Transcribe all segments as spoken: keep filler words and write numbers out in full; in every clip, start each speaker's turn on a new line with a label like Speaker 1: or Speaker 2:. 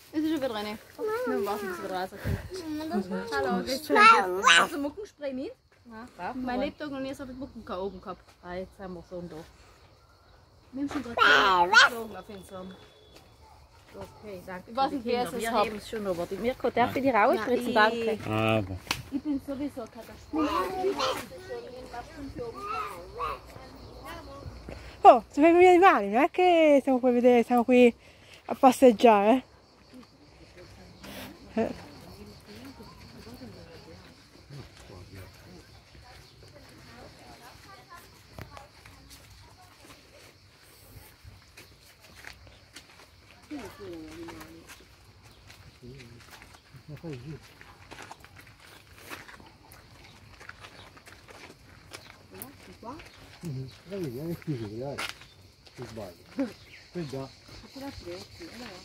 Speaker 1: Es ist schon wieder rein. Wir warten, bis wir rauskommen. Hallo, das ist schon. Hast du Muckenspray nicht? Ja, mein Lebtag noch nie so viel Mucken oben gehabt. Ah, jetzt haben wir so einen da. Nimm schon gerade geflogen auf den Song. Okay, danke. Ich weiß nicht, wer es ist. Wir haben es schon, aber die Mirko darf ich dir rausspritzen, danke.
Speaker 2: Aber.
Speaker 1: Ich bin sowieso Katastrophe.
Speaker 3: Oh, sono fermi gli animali, non è che siamo qui a vedere, siamo qui a passeggiare. Eh.
Speaker 2: Dai, vieni qui, dai. Ti sbaglio. Guarda.
Speaker 1: Ce l'ha freschi, allora.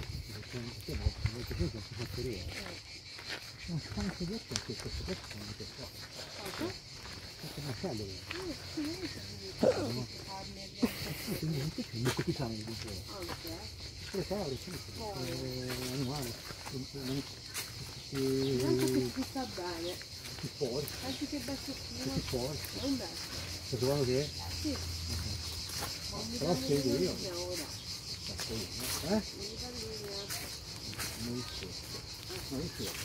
Speaker 2: Non stanco di occhio anche questo pezzo non ti fa. Questo macello. Non ti fai, non ti fai di più. Preparo, sì. Animale.
Speaker 1: Anche che ti sta bene.
Speaker 2: Ti forza.
Speaker 1: Anche che bacciottino.
Speaker 2: Ti forza.
Speaker 1: È un bel.
Speaker 2: Lo trovano che è?
Speaker 1: Sì.
Speaker 2: Però spiego io. Eh? Non il suo. Non il suo.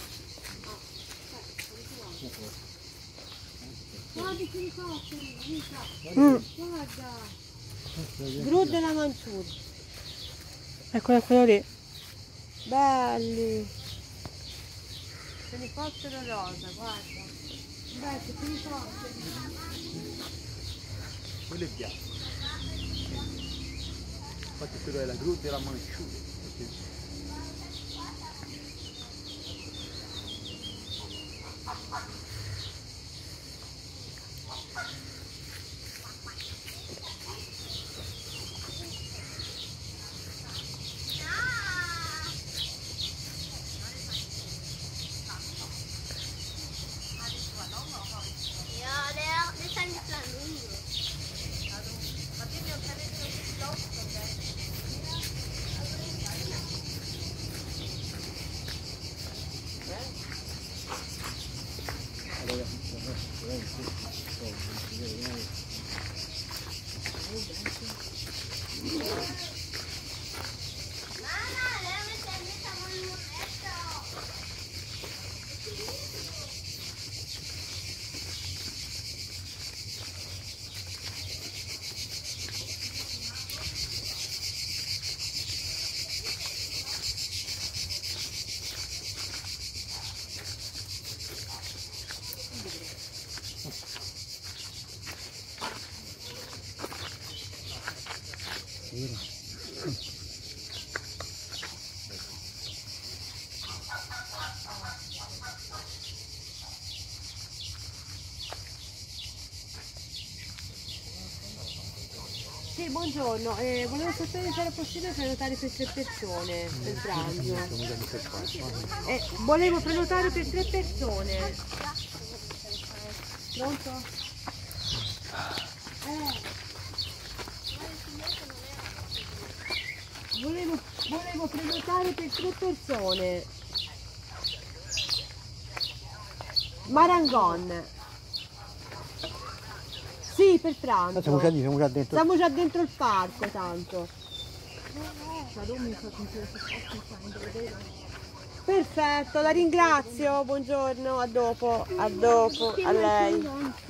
Speaker 1: Guarda che elicotteri, amica.
Speaker 3: Mm.
Speaker 1: Guarda. Gru della Manciuria.
Speaker 3: Eccolo quello lì.
Speaker 1: Belli. Elicottero rosa, guarda. Guarda che elicotteri.
Speaker 2: Quello è bianco. Infatti quello è la gru della Manciuria.
Speaker 1: Sì, buongiorno, eh, volevo sapere se era possibile prenotare per tre persone per pranzo. Eh, volevo prenotare per tre persone. Pronto? Eh. Volevo, volevo prenotare per tre persone. Marangon. Sì, per pranzo.
Speaker 2: Siamo già, siamo già dentro.
Speaker 1: Siamo già dentro il parco, tanto. Perfetto, la ringrazio. Buongiorno, a dopo, a dopo, a lei.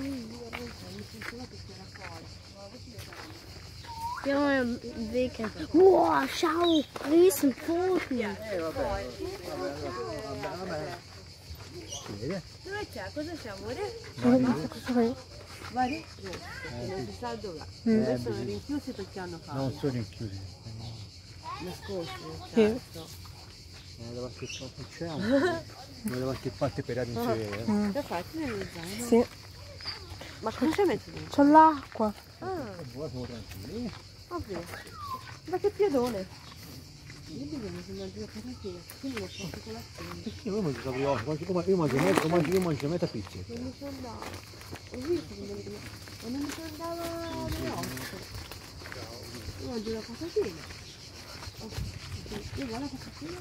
Speaker 4: Ja, im Weg. Wow, schau, Riesenpfoten.
Speaker 2: Eh, vabbè. Vabbè, vabbè. Si vede?
Speaker 1: Dove c'è? Cosa c'è, amore?
Speaker 3: Guarda.
Speaker 1: Vari? Non si sa dove.
Speaker 3: Mm.
Speaker 1: Adesso sono rinchiusi perché hanno fatto.
Speaker 2: Non sono rinchiusi.
Speaker 1: Nascosti,
Speaker 3: Sì.
Speaker 1: certo.
Speaker 2: Non da qualche parte c'è, non da qualche parte per aria non si vede.
Speaker 3: Mm.
Speaker 1: Da fatti nello zaino?
Speaker 3: Sì,
Speaker 1: Ma cosa ci metti dentro?
Speaker 3: c'ho l'acqua.
Speaker 1: Ah,
Speaker 2: Ora siamo tranquilli.
Speaker 1: ovvio. Ma che piedone! Io bisogna sembrare due carotine, quindi lo faccio colazione.
Speaker 2: Sì, io mangio sempre oggi, mangio come io mangio metà, mangio, io mangio metà pizza.
Speaker 1: Non mi ci andava. Ho visto che non mi ma non mi ci andava alle otto. Io mangio la patatina. Oh, Io guarda questa qui.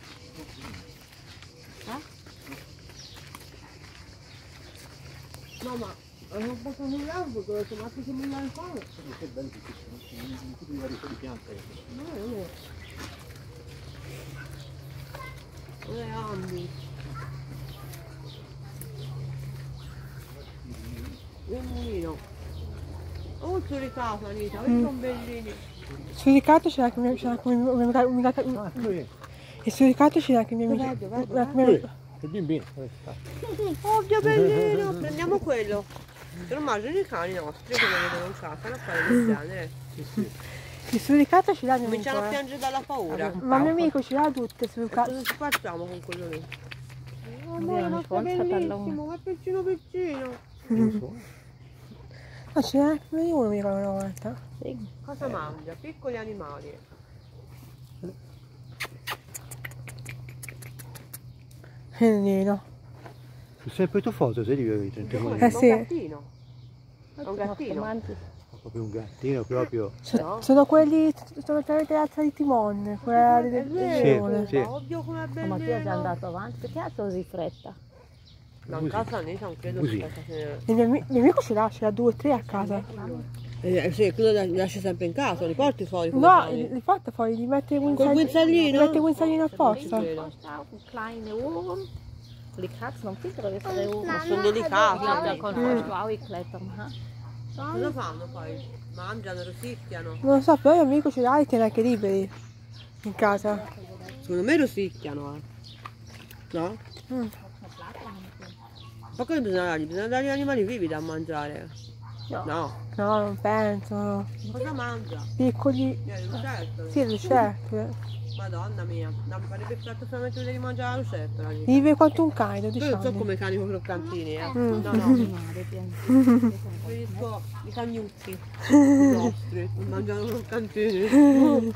Speaker 5: No, ma hanno fatto un largo con le tomate che non hanno fatto.
Speaker 2: Che bello che ci sono, in tutti i vari tipi di piante.
Speaker 5: No, non è. Non è ambi. Il mulino. Oh, c'è casa, Anita, vedi sono bellini.
Speaker 3: Sul ricatto c'è anche una, c'è anche una, una, una, una,
Speaker 2: Ah, lui.
Speaker 3: e sul ricatto c'è anche una mia
Speaker 5: Dov'è, dov'è,
Speaker 3: una-
Speaker 5: dov'è?
Speaker 3: una-
Speaker 2: Lui. Il bambino.
Speaker 5: Ovvio, bellino. Prendiamo quello. Se non mangiano i cani nostri che non vedono in casa, non fare del genere.
Speaker 3: e sul ricatto ce l'ha mio amico.
Speaker 5: Cominciano a
Speaker 3: Eh.
Speaker 5: piangere dalla paura.
Speaker 3: Ma mio amico ce l'ha tutte sul ricatto.
Speaker 5: Cosa ci facciamo con quello lì? Oh,
Speaker 1: Oddio,
Speaker 5: ma
Speaker 1: non
Speaker 5: è
Speaker 1: si può
Speaker 5: bellissimo, ma è piccino piccino.
Speaker 2: Non so.
Speaker 3: Ma ce n'è anche uno mi ricordo una volta.
Speaker 5: Cosa mangia? Piccoli animali.
Speaker 3: Il nino.
Speaker 2: Su sempre tu foto, sei di trenta
Speaker 5: Come?
Speaker 3: Eh,
Speaker 5: È
Speaker 3: sì.
Speaker 5: un gattino. È un gattino.
Speaker 2: proprio un gattino, proprio.
Speaker 3: So-
Speaker 5: No.
Speaker 3: Sono quelli, sono veramente l'alza di timone, quella
Speaker 5: È
Speaker 3: del
Speaker 5: vero,
Speaker 3: leone.
Speaker 2: Sì.
Speaker 5: ovvio come è
Speaker 1: Ma Mattia è già
Speaker 5: bellino.
Speaker 1: andato avanti, perché ha così fretta?
Speaker 5: Ma in casa Anita non credo
Speaker 2: Così.
Speaker 5: che sia se-
Speaker 3: Il mio, ami- mio amico ce l'ha, ce l'ha due o tre a casa.
Speaker 5: Eh, sì, quello li lasci sempre in casa, li porti fuori come
Speaker 3: No,
Speaker 5: fai?
Speaker 3: li li fatta poi, gli mette il
Speaker 5: Col
Speaker 3: guinzaglino.
Speaker 5: guinzaglino?
Speaker 3: Gli mette il guinzaglino apposta.
Speaker 5: Vero.
Speaker 1: Een kleine oren. Die Katzen om piccolo essere
Speaker 5: Ma
Speaker 1: oren.
Speaker 5: sono delicati.
Speaker 1: Ja, da kon fast wou ik kletteren. hè?
Speaker 5: Cosa fanno poi? Mangiano, rosicchiano.
Speaker 3: Non lo so, però mio amico ce l'ha e tiene anche liberi in casa.
Speaker 5: Secondo me rosicchiano, eh. No?
Speaker 3: Mm.
Speaker 5: Ma cosa bisogna dargli? Bisogna dargli animali vivi da mangiare.
Speaker 1: No.
Speaker 5: No.
Speaker 3: No, non penso. No.
Speaker 5: Cosa mangia?
Speaker 3: Piccoli.
Speaker 5: Eh, lucertole.
Speaker 3: Sì, lucertole.
Speaker 5: Madonna mia, non mi farebbe piace solamente vedere mangiare la lucertola. lì.
Speaker 3: Vive quanto un cane,
Speaker 5: Io
Speaker 3: dodici
Speaker 5: non so
Speaker 3: anni.
Speaker 5: come i cani con i croccantini, eh.
Speaker 3: Mm.
Speaker 5: No, no, preferisco i cagnucci. I nostri, non mangiano croccantini.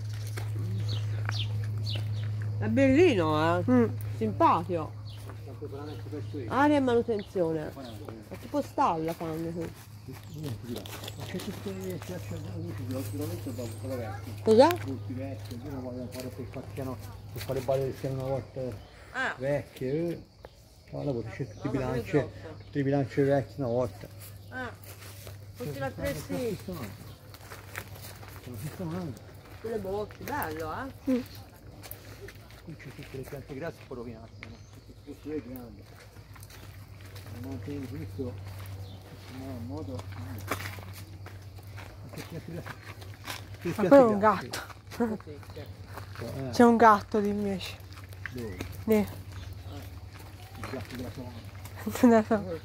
Speaker 5: È bellino, eh.
Speaker 3: Mm.
Speaker 5: Simpatico. Aria e manutenzione. È tipo stalla fanno qui.
Speaker 2: C'è tutte le vecchie.
Speaker 5: Cos'è?
Speaker 2: Tutti vecchi, io non voglio fare per facciano, per fare balle del piano una volta
Speaker 5: Ah,
Speaker 2: vecchie. eh. No, dopo c'è tutti i
Speaker 5: No, ma
Speaker 2: bilanci,
Speaker 5: è grosso.
Speaker 2: tutti i bilanci vecchi una volta.
Speaker 5: ah. Tutti la sì. Quelle bocce, bello, eh?
Speaker 2: Qui c'è tutte le piante grasse poi rovinate, no? Tutte le grandi. Non mantieni tutto, in modo. Che piante grasse? Che
Speaker 3: Ma
Speaker 2: piante
Speaker 3: quello è un
Speaker 2: grasse?
Speaker 3: gatto.
Speaker 5: Sì, sì.
Speaker 2: Eh,
Speaker 3: C'è un gatto di invece.
Speaker 2: dove?
Speaker 3: Lì.
Speaker 2: Il gatto della tua mamma.
Speaker 3: Non so.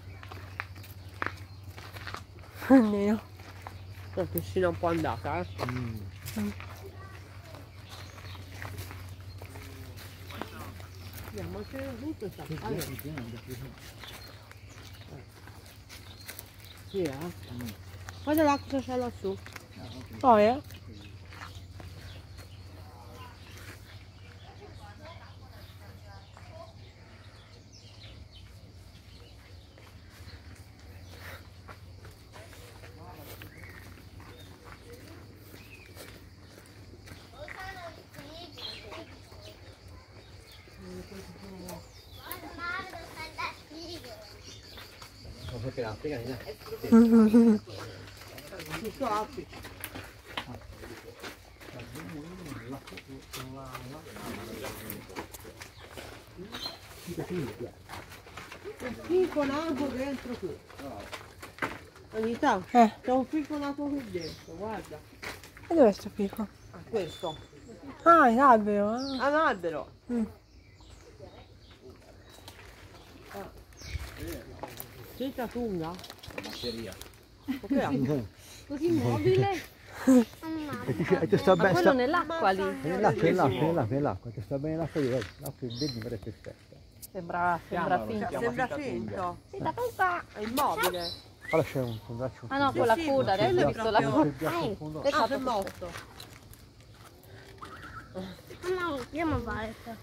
Speaker 3: Il nino.
Speaker 5: La piscina un po' andata, eh?
Speaker 2: Mm.
Speaker 5: Andiamo, c'è tutto sta.
Speaker 2: Che
Speaker 5: Allora,
Speaker 2: grande, grande, grande.
Speaker 5: sì, eh? Guarda l'acqua c'è lassù.
Speaker 3: Oh, eh?
Speaker 2: Non so che l'Africa, eh?
Speaker 5: Tutto apri. Un ficonato dentro qui. Anita,
Speaker 3: Eh,
Speaker 5: c'è un ficonato qui dentro, guarda.
Speaker 3: e dove è sto fico?
Speaker 5: Ah, questo.
Speaker 3: Ah, l'albero. Ah.
Speaker 5: Ah, un albero.
Speaker 3: Mm.
Speaker 5: Senza tunga?
Speaker 2: Batteria.
Speaker 1: Così mobile.
Speaker 2: E ti, e ti sta
Speaker 1: Ma
Speaker 2: bene,
Speaker 1: quello
Speaker 2: sta...
Speaker 1: nell'acqua lì.
Speaker 2: Nell'acqua, nell'acqua, nell'acqua, nell'acqua, ti sta bene l'acqua, io l'acqua il vedi è perfetta.
Speaker 1: Sembra, sembra finto.
Speaker 5: Sembra finto.
Speaker 1: Sì, da cosa?
Speaker 5: È immobile.
Speaker 2: Allora c'è un, un braccio.
Speaker 1: Ah no, con la
Speaker 5: sì,
Speaker 1: coda,
Speaker 5: ma
Speaker 1: adesso
Speaker 5: quello
Speaker 1: ho
Speaker 5: è
Speaker 1: visto la
Speaker 5: proprio-
Speaker 1: coda.
Speaker 2: C'è in fondo.
Speaker 5: Ah, è morto.
Speaker 4: Mamma, andiamo a Valetta.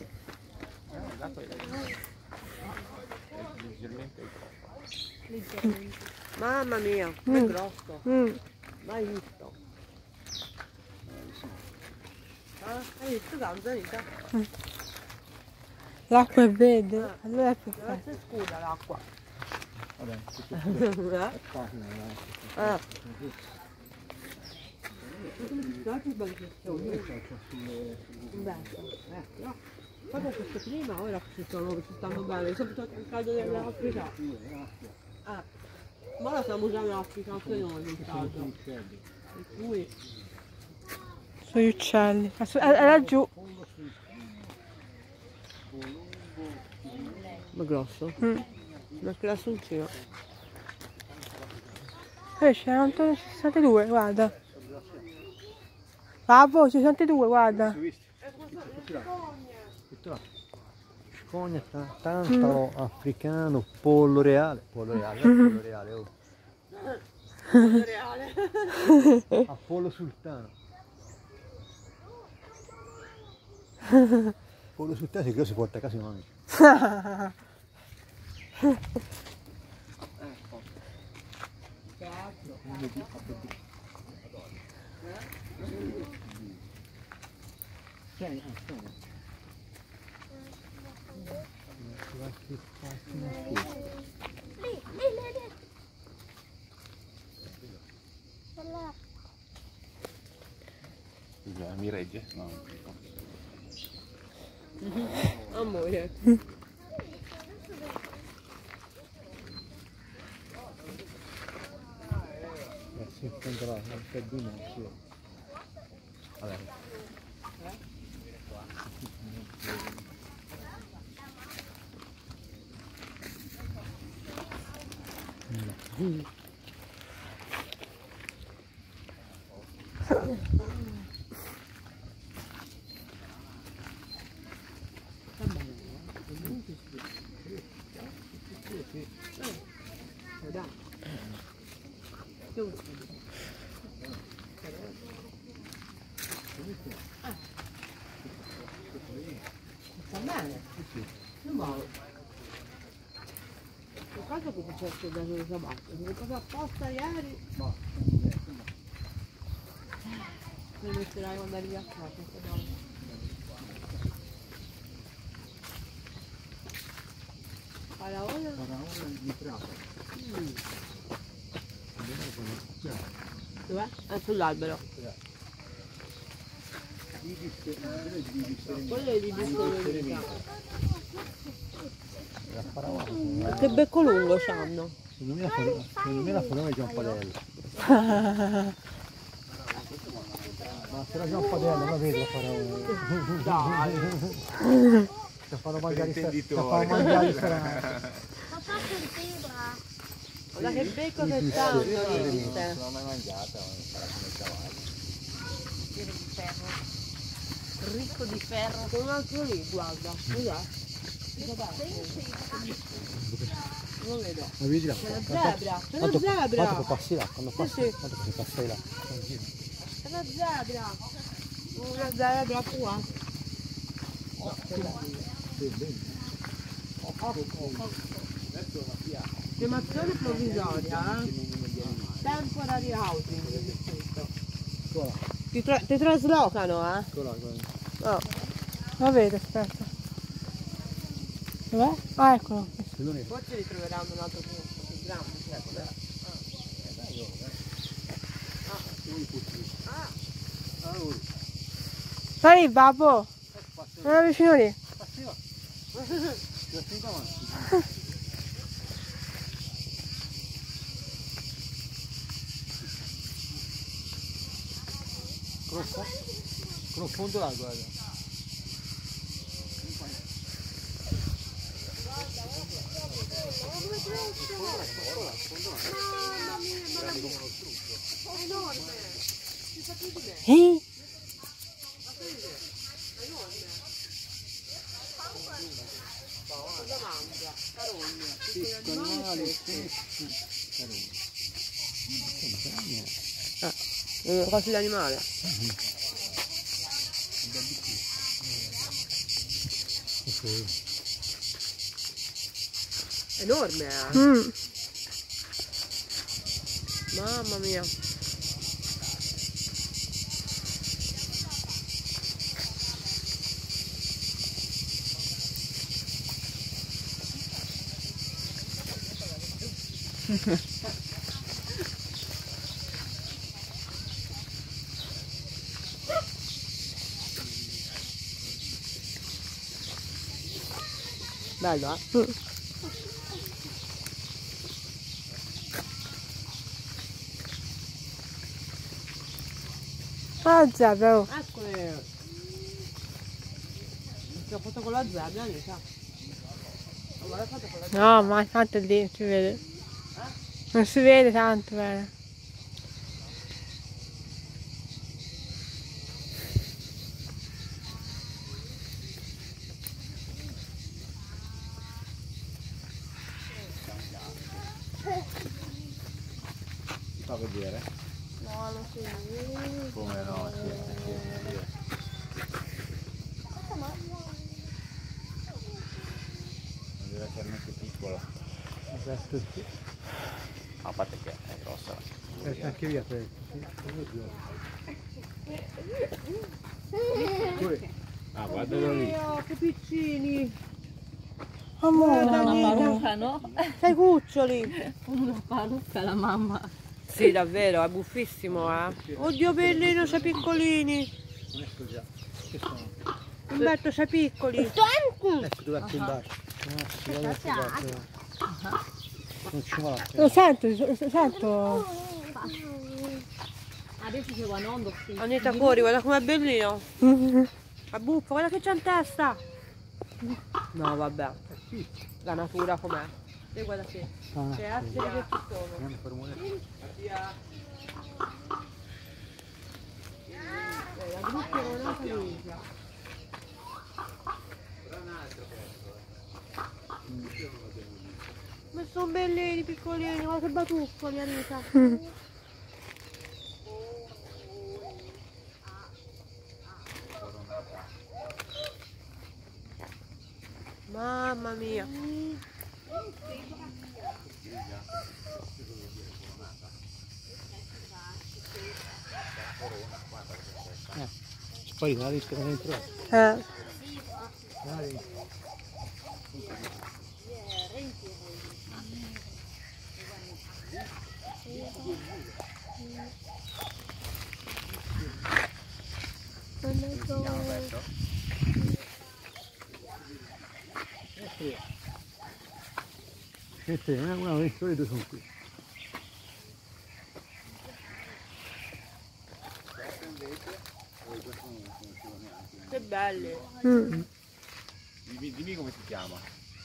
Speaker 5: Mamma mia, che
Speaker 3: Mm.
Speaker 5: grosso.
Speaker 3: Mm.
Speaker 5: Mai visto. Ah, hai visto tanto, Anita?
Speaker 3: L'acqua è verde,
Speaker 5: Ah.
Speaker 3: allora è
Speaker 5: Deve
Speaker 3: perfetto.
Speaker 5: essere scura l'acqua.
Speaker 2: Vabbè, tutto
Speaker 5: Eh?
Speaker 2: è facile, dai.
Speaker 5: Ah. Ma come si fa? Che bello che
Speaker 2: Io
Speaker 5: sono.
Speaker 2: faccio sulle...
Speaker 5: Bello. Eh, no. Quando questo prima, ora ci sono, ci stanno bene, soprattutto il caldo dell'Africa. Ah. Ma ora stiamo usando l'Africa anche noi nel caldo. Per cui...
Speaker 3: Sugli uccelli. Ah, su- eh, è laggiù.
Speaker 5: Ma grosso?
Speaker 3: Mm.
Speaker 5: Una classoncina.
Speaker 3: Eh, c'erano sessantadue, guarda. Babbo, sessantadue, guarda.
Speaker 2: Scogna, ta- tantalo africano, pollo reale. Pollo reale, non è pollo reale, oh.
Speaker 5: Reale.
Speaker 2: Apollo sultano. Pollo sultano se quello si porta a casa i mami. Tieni, ah, tieni.
Speaker 6: Mi regge? No.
Speaker 5: Amore.
Speaker 2: Eh, si incontra un peddino, sì. Vabbè.
Speaker 5: Sta bene? Non male. Per caso che ti cerco da solo sabato? Sono cosa apposta ieri? Mi metterai quando arrivi a casa, sabato. Faraone?
Speaker 2: Faraone di Prato.
Speaker 5: Dov'è? È sull'albero. Quello è di disco.
Speaker 2: La Faraone.
Speaker 5: Che becco lungo c'hanno.
Speaker 2: Secondo me la Faraone, secondo me la Faraone è Giampadella. Ma se la Giampadella la vedi la Faraone.
Speaker 5: Dai.
Speaker 2: Ti fanno mangiare i
Speaker 6: intenditore.
Speaker 2: ti fanno mangiare i serrati.
Speaker 4: Papà sentiva.
Speaker 5: Guarda che becco che c'hanno lì.
Speaker 6: Non l'ho mai mangiata, ma sarà come i cavalli.
Speaker 1: Pieno di ferro. Ricco di ferro.
Speaker 5: C'è un altro lì, guarda. Cos'è? Non lo vedo.
Speaker 2: Ma vedi là?
Speaker 5: C'è la zebra. C'è la
Speaker 2: Quanto
Speaker 5: zebra.
Speaker 2: quanto passi là? Quando passi,
Speaker 5: sì.
Speaker 2: quanto che passi là?
Speaker 5: C'è la zebra. Una zebra qua. Chiamazione provvisoria, eh? Temporary housing, c'è scritto. Ti, tra ti traslocano, eh? Oh.
Speaker 3: Lo vedo, aspetta. Dov'è? Ah, eccolo.
Speaker 5: Forse ritroveranno un altro posto più grande, cioè, vabbè.
Speaker 3: Stai lì, babbo. Non vicino lì.
Speaker 2: Profondo là, guarda.
Speaker 3: Ehi.
Speaker 5: Ah, eh, quasi l'animale. Enorme, eh?
Speaker 3: Mm.
Speaker 5: Mamma mia. Bello, eh?
Speaker 3: Mm. Ah, zebra, oh.
Speaker 5: Eccole! Ti ho fatto con la zebra, Anita. Non me l'hai fatto con la zebra?
Speaker 3: No, ma tanto è lì, si vede. Non si vede tanto bene.
Speaker 6: Ti fa vedere?
Speaker 4: No, non si vede.
Speaker 6: Come no? Sì, sì, sì. Non deve essere neanche piccolo.
Speaker 2: Adesso sì.
Speaker 6: A parte che è grossa.
Speaker 2: Eh, anche via per.
Speaker 6: Ah, guardalo lì.
Speaker 5: Oh, che piccini!
Speaker 3: Amore,
Speaker 1: Una
Speaker 3: Anita,
Speaker 1: parrucca, no?
Speaker 3: sei cuccioli.
Speaker 1: Una parrucca la mamma.
Speaker 5: Sì, davvero, è buffissimo, eh?
Speaker 3: Oddio, bellino, sei piccolini.
Speaker 2: Non è così. Che sono?
Speaker 3: Umberto, sei piccoli.
Speaker 2: Adesso dove a bacio. Non si va verso il bacio. Non ci va.
Speaker 3: Lo sento, lo sento.
Speaker 1: Adesso c'è un ondo.
Speaker 5: Anita, corri, guarda com'è bellino. A buffo, guarda che c'ha in testa. No, vabbè. La natura com'è. E guarda qui. C'è altri che ci sono.
Speaker 2: Non formule.
Speaker 5: La gruppo è una famiglia.
Speaker 3: Ma sono bellini, piccolini, ma che batuffoli, Anita.
Speaker 5: Mamma mia.
Speaker 2: Poi la lista dentro.
Speaker 3: Eh.
Speaker 2: Questa è una delle storie due sono qui.
Speaker 5: Che belli.
Speaker 3: Mm.
Speaker 6: Dimmi, dimmi come si chiama.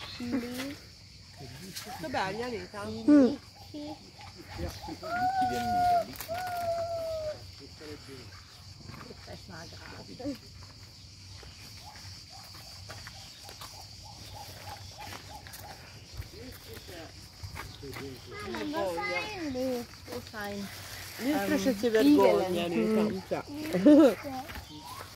Speaker 5: Che belli, Anita.
Speaker 3: Mm.
Speaker 6: Licchi del Nido.
Speaker 1: Lo sai.
Speaker 5: Niente si vergogna, Anita.